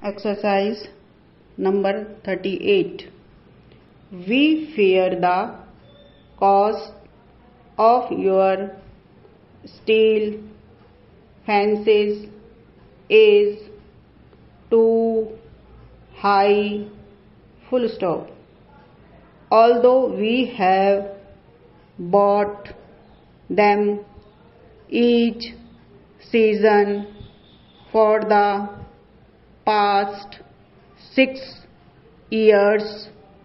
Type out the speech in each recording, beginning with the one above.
Exercise number 38. We fear the cost of your steel fences is too high. Full stop. Although we have bought them each season for the past 6 years,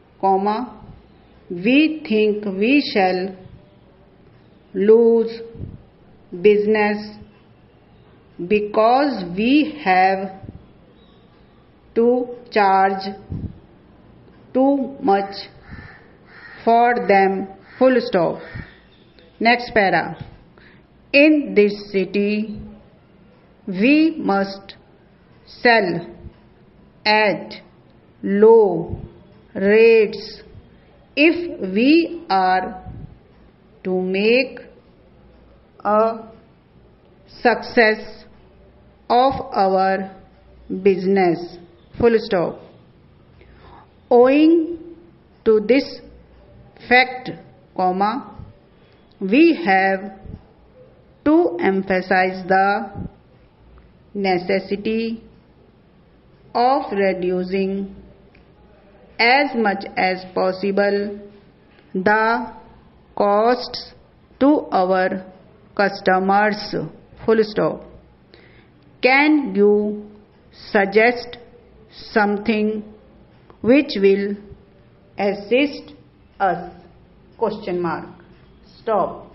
we think we shall lose business because we have to charge too much for them. Full stop. Next para. In this city, we must sell at low rates if we are to make a success of our business. Full stop. Owing to this fact, we have to emphasize the necessity of reducing as much as possible the costs to our customers. Full stop. Can you suggest something which will assist us? Question mark. Stop.